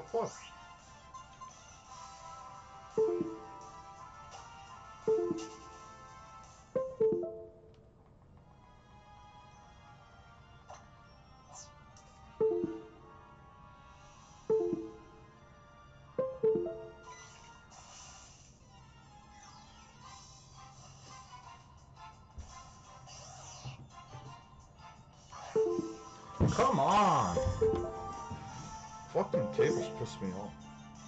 fuck? Come on! Fucking tables piss me off.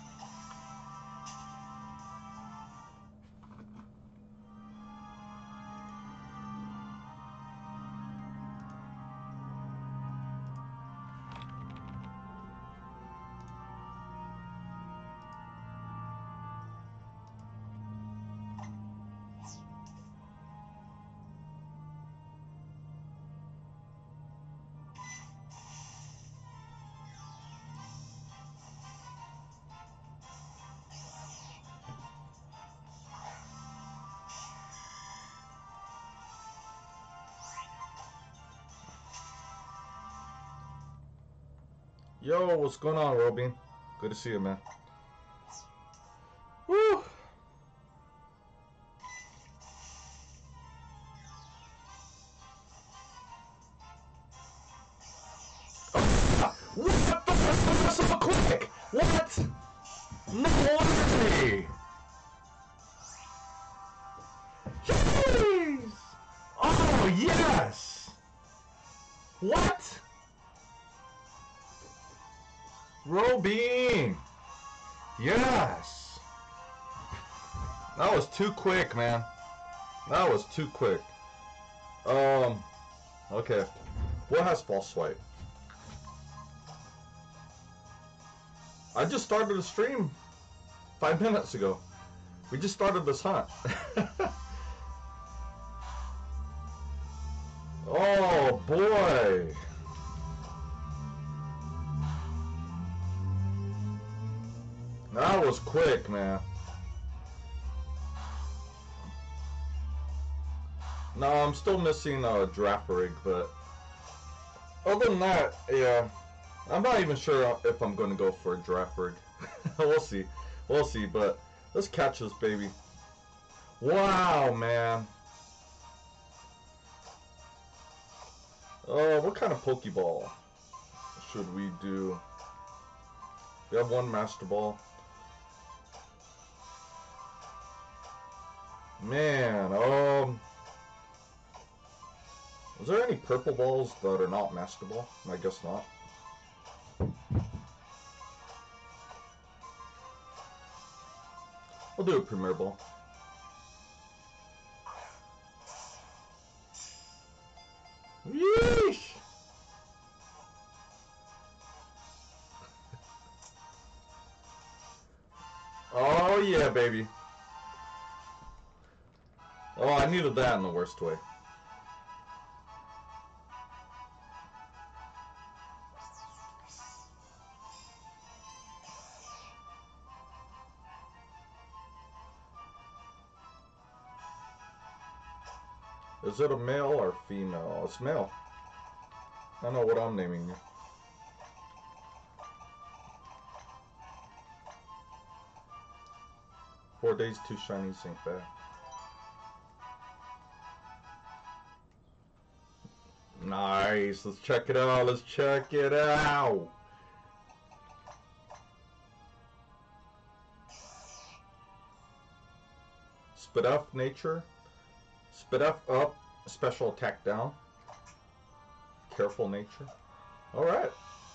Yo, what's going on, Robin? Good to see you, man. Woo! What the fuck was that so quick? What? No way! Jeez! Oh, yes! What? Robin! Yes! That was too quick, man. That was too quick. Okay. What has false swipe? I just started a stream 5 minutes ago. We just started this hunt. Oh boy. That was quick, man. No, I'm still missing a draft rig, but other than that, yeah, I'm not even sure if I'm going to go for a draft rig. We'll see. We'll see, but let's catch this baby. Wow, man. What kind of Pokeball should we do? We have one Master Ball. Man, is there any purple balls that are not Master Ball? I guess not. We'll do a Premier Ball. Yeesh! Oh yeah, baby. Oh, I needed that in the worst way. Is it a male or female? It's male. I don't know what I'm naming you. Four days, 2 shinies ain't bad. Nice. Let's check it out. Let's check it out. Spit up nature. Spit up. Special attack down. Careful nature. Alright.